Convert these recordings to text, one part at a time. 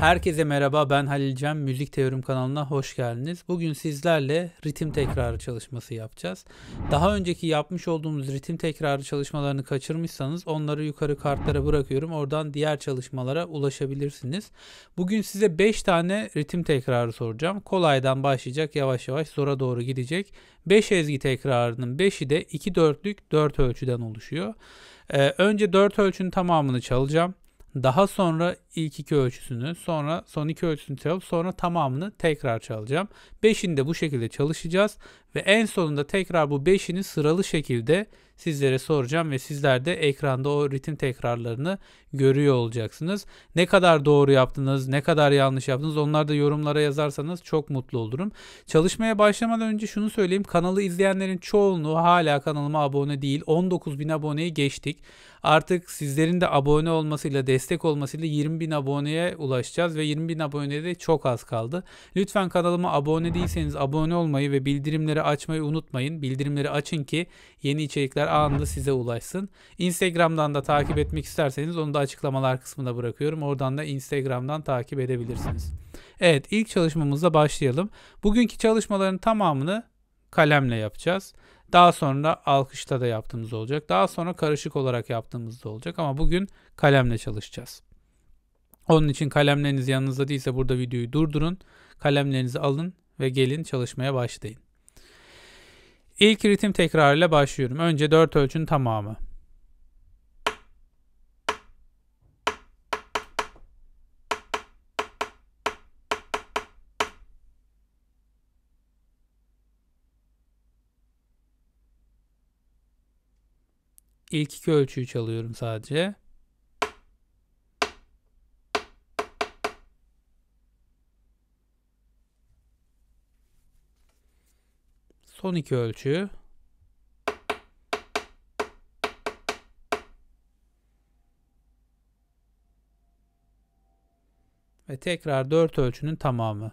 Herkese merhaba, ben Halil Cem. Müzik Teorim kanalına hoş geldiniz. Bugün sizlerle ritim tekrarı çalışması yapacağız. Daha önceki yapmış olduğumuz ritim tekrarı çalışmalarını kaçırmışsanız onları yukarı kartlara bırakıyorum. Oradan diğer çalışmalara ulaşabilirsiniz. Bugün size 5 tane ritim tekrarı soracağım. Kolaydan başlayacak, yavaş yavaş zora doğru gidecek. 5 ezgi tekrarının 5'i de 2/4'lük 4 ölçüden oluşuyor. Önce 4 ölçünün tamamını çalacağım. Daha sonra ilk iki ölçüsünü, sonra son iki ölçüsünü çalıp sonra tamamını tekrar çalacağım. 5'ini de bu şekilde çalışacağız ve en sonunda tekrar bu 5'ini sıralı şekilde sizlere soracağım ve sizler de ekranda o ritim tekrarlarını görüyor olacaksınız. Ne kadar doğru yaptınız, ne kadar yanlış yaptınız onları da yorumlara yazarsanız çok mutlu olurum. Çalışmaya başlamadan önce şunu söyleyeyim. Kanalı izleyenlerin çoğunluğu hala kanalıma abone değil. 19.000 aboneyi geçtik. Artık sizlerin de abone olmasıyla, destek olmasıyla 20.000 aboneye ulaşacağız ve 20.000 aboneye de çok az kaldı. Lütfen kanalıma abone değilseniz abone olmayı ve bildirimleri açmayı unutmayın. Bildirimleri açın ki yeni içerikler anında size ulaşsın. Instagram'dan da takip etmek isterseniz onu da açıklamalar kısmına bırakıyorum. Oradan da Instagram'dan takip edebilirsiniz. Evet, ilk çalışmamızla başlayalım. Bugünkü çalışmaların tamamını kalemle yapacağız. Daha sonra alkışta da yaptığımız olacak. Daha sonra karışık olarak yaptığımız da olacak. Ama bugün kalemle çalışacağız. Onun için kalemleriniz yanınızda değilse burada videoyu durdurun. Kalemlerinizi alın ve gelin çalışmaya başlayın. İlk ritim tekrarıyla başlıyorum. Önce 4 ölçünün tamamı. İlk iki ölçüyü çalıyorum sadece. Son iki ölçü. Ve tekrar 4 ölçünün tamamı.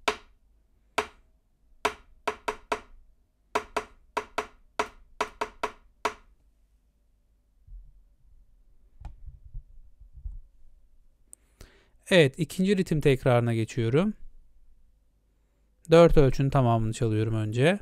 Evet, ikinci ritim tekrarına geçiyorum. 4 ölçünün tamamını çalıyorum önce.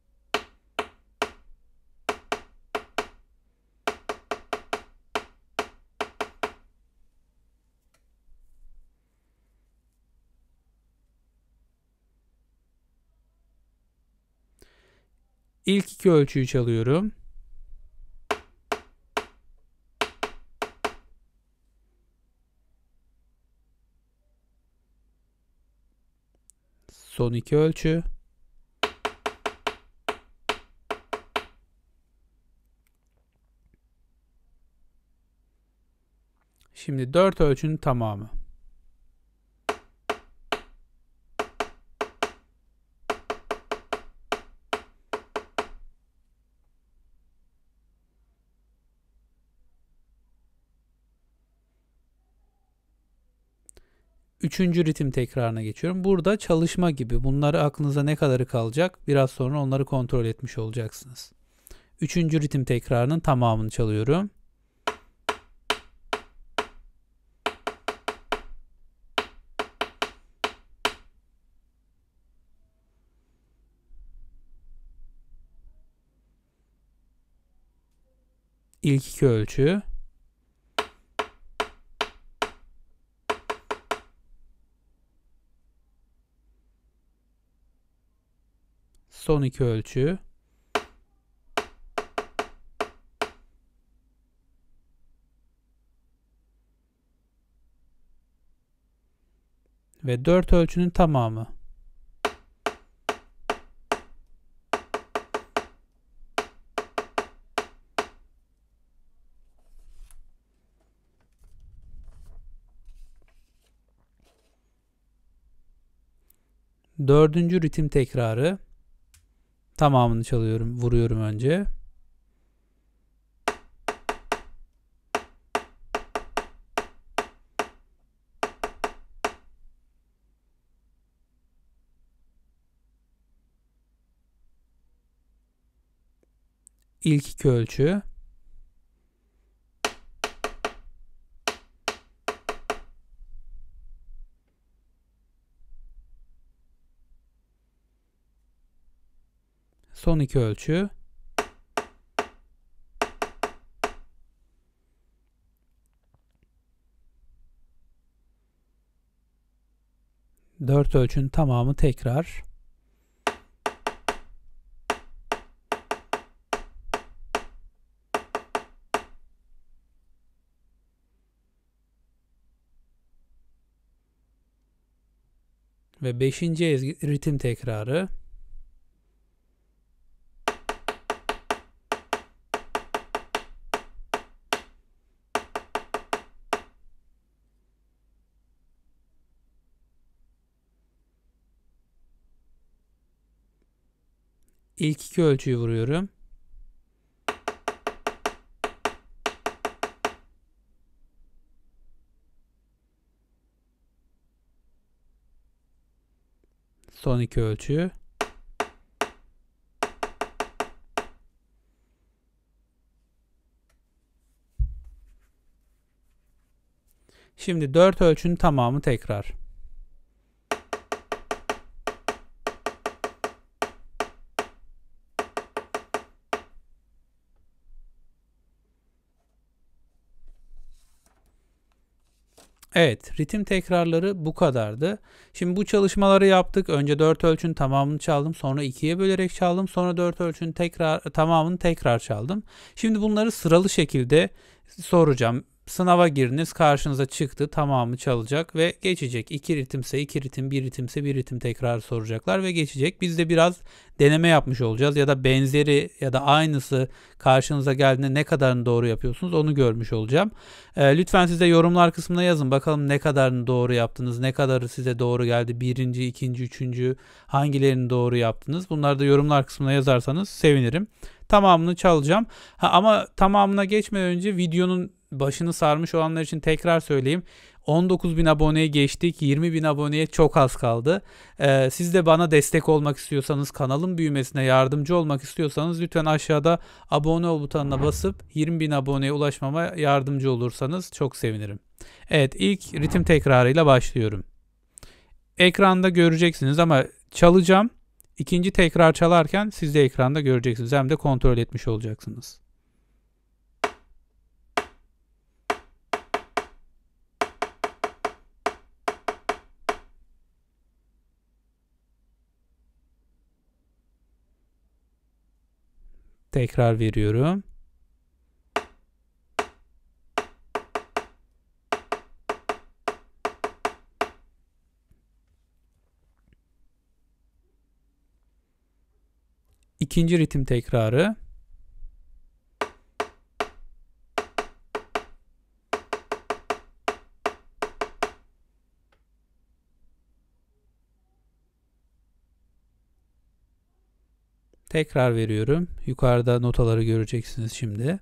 İlk iki ölçüyü çalıyorum. Son iki ölçü. Şimdi 4 ölçünün tamamı. Üçüncü ritim tekrarına geçiyorum. Burada çalışma gibi. Bunları aklınıza ne kadarı kalacak? Biraz sonra onları kontrol etmiş olacaksınız. Üçüncü ritim tekrarının tamamını çalıyorum. İlk iki ölçü. Son iki ölçü. Ve 4 ölçünün tamamı. Dördüncü ritim tekrarı. Tamamını çalıyorum, vuruyorum önce. İlk iki ölçü. Son iki ölçü. Dört ölçünün tamamı tekrar. Ve 5. ritim tekrarı. İlk iki ölçüyü vuruyorum. Son iki ölçü. Şimdi 4 ölçünün tamamı tekrar. Evet, ritim tekrarları bu kadardı. Şimdi bu çalışmaları yaptık. Önce 4 ölçünün tamamını çaldım. Sonra 2'ye bölerek çaldım. Sonra 4 ölçünün tamamını tekrar çaldım. Şimdi bunları sıralı şekilde soracağım. Sınava giriniz, karşınıza çıktı, tamamı çalacak ve geçecek. 2 ritimse 2 ritim, 1 ritimse 1 ritim tekrar soracaklar ve geçecek. Biz de biraz deneme yapmış olacağız ya da benzeri ya da aynısı karşınıza geldiğinde ne kadarını doğru yapıyorsunuz onu görmüş olacağım. Lütfen siz de yorumlar kısmına yazın. Bakalım ne kadarını doğru yaptınız, ne kadarı size doğru geldi. Birinci, ikinci, üçüncü hangilerini doğru yaptınız? Bunları da yorumlar kısmına yazarsanız sevinirim. Tamamını çalacağım. Ama tamamına geçmeden önce videonun başını sarmış olanlar için tekrar söyleyeyim. 19.000 aboneye geçtik. 20.000 aboneye çok az kaldı. Siz de bana destek olmak istiyorsanız, kanalın büyümesine yardımcı olmak istiyorsanız lütfen aşağıda abone ol butonuna basıp 20.000 aboneye ulaşmama yardımcı olursanız çok sevinirim. Evet, ilk ritim tekrarıyla başlıyorum. Ekranda göreceksiniz ama çalacağım. İkinci tekrar çalarken siz de ekranda göreceksiniz. Hem de kontrol etmiş olacaksınız. Tekrar veriyorum. İkinci ritim tekrarı. Tekrar veriyorum. Yukarıda notaları göreceksiniz şimdi.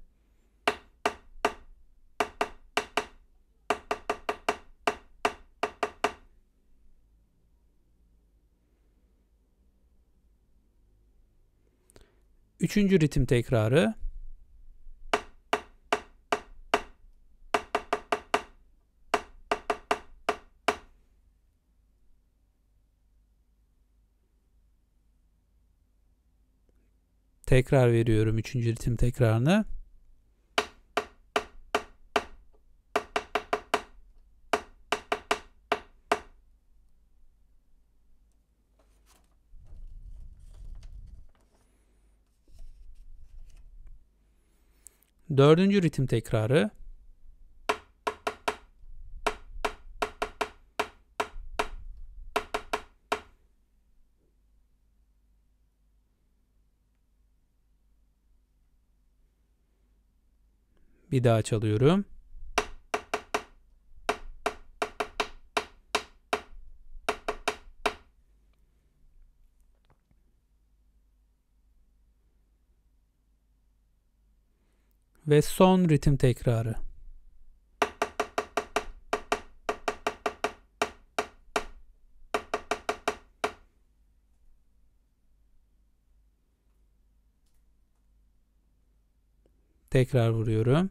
Üçüncü ritim tekrarı. Tekrar veriyorum üçüncü ritim tekrarını. Dördüncü ritim tekrarı. Bir daha çalıyorum. Ve son ritim tekrarı. Tekrar vuruyorum.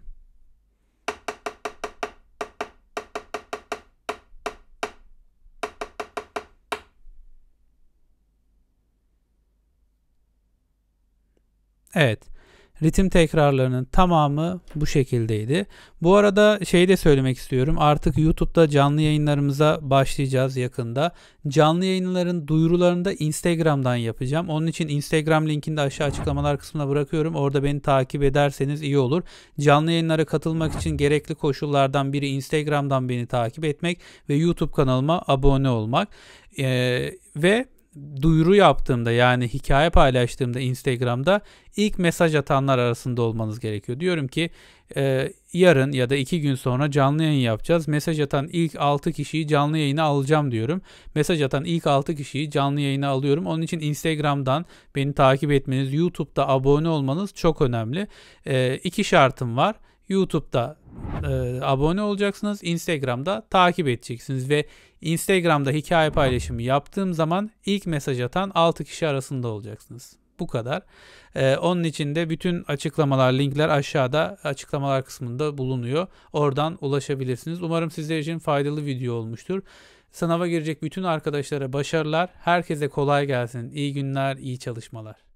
Evet. Ritim tekrarlarının tamamı bu şekildeydi. Bu arada şey de söylemek istiyorum. Artık YouTube'da canlı yayınlarımıza başlayacağız yakında. Canlı yayınların duyurularını da Instagram'dan yapacağım. Onun için Instagram linkini de aşağı açıklamalar kısmına bırakıyorum. Orada beni takip ederseniz iyi olur. Canlı yayınlara katılmak için gerekli koşullardan biri Instagram'dan beni takip etmek ve YouTube kanalıma abone olmak. Ve duyuru yaptığımda, yani hikaye paylaştığımda Instagram'da ilk mesaj atanlar arasında olmanız gerekiyor. Diyorum ki yarın ya da 2 gün sonra canlı yayın yapacağız. Mesaj atan ilk 6 kişiyi canlı yayına alacağım diyorum. Mesaj atan ilk 6 kişiyi canlı yayına alıyorum. Onun için Instagram'dan beni takip etmeniz, YouTube'da abone olmanız çok önemli. 2 şartım var. YouTube'da abone olacaksınız. Instagram'da takip edeceksiniz ve Instagram'da hikaye paylaşımı yaptığım zaman ilk mesaj atan 6 kişi arasında olacaksınız. Bu kadar. Onun için de bütün açıklamalar, linkler aşağıda açıklamalar kısmında bulunuyor. Oradan ulaşabilirsiniz. Umarım sizler için faydalı video olmuştur. Sınava girecek bütün arkadaşlara başarılar. Herkese kolay gelsin. İyi günler, iyi çalışmalar.